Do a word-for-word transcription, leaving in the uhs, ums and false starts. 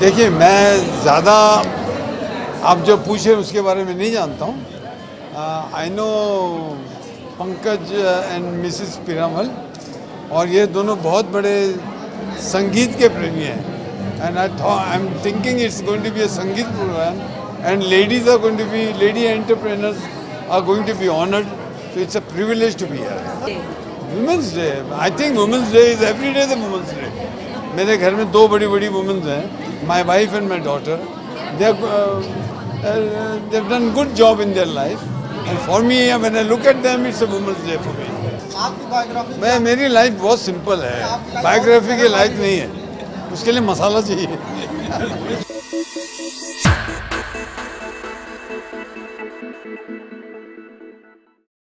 देखिए, मैं ज़्यादा आप जो पूछे उसके बारे में नहीं जानता हूँ। I know Pankaj and Mrs Piramal, और ये दोनों बहुत बड़े संगीत के प्रेमी हैं। And I thought I am thinking it's going to be a sangeet programme and ladies are going to be lady entrepreneurs are going to be honoured, so it's a privilege to be here. Women's Day, I think Women's Day is every day the Women's Day. मेरे घर में दो बड़ी बड़ी women हैं, my wife and my daughter. They have uh, uh, they've done good job in their life, and for me when I look at them, it's a Women's Day for me. आपकी biography? मैं मेरी life बहुत simple है, biography के लायक नहीं है, उसके लिए मसाला चाहिए.